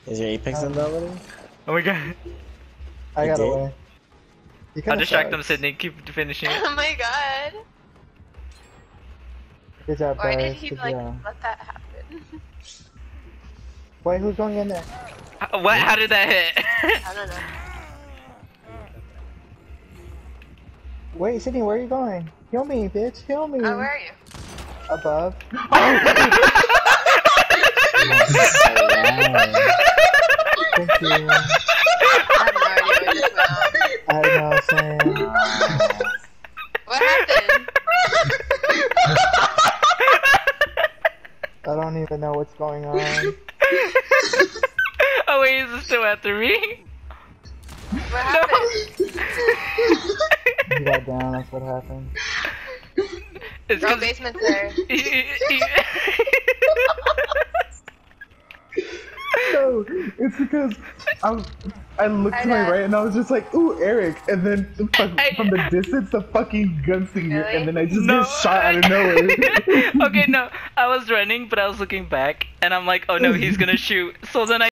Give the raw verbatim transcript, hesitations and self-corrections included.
Is your Apex in the already? Oh my god. I You got did? away. You I'll kinda distract them, sucks. Sydney. Keep finishing it. Oh my god. Good job, Why did guys. he Good like job. let that happen? Wait, who's going in there? Uh, What? How did that hit? I don't know. Wait, Sydney, where are you going? Heal me, bitch. Heal me. Oh, where are you? Above. Thank you. I have no idea what just went on. I know, same. What happened? I don't even know what's going on. Oh wait, is it still after me? What happened? He got down, that's what happened. It's Oh, 'cause- basement's there. No, it's because I, I looked I to my know. right and I was just like, ooh, Eric, and then the fuck, I- from the distance, the fucking gunslinger, Really? and then I just No. get shot out of nowhere. Okay, no, I was running, but I was looking back, and I'm like, oh no, he's gonna shoot. So then I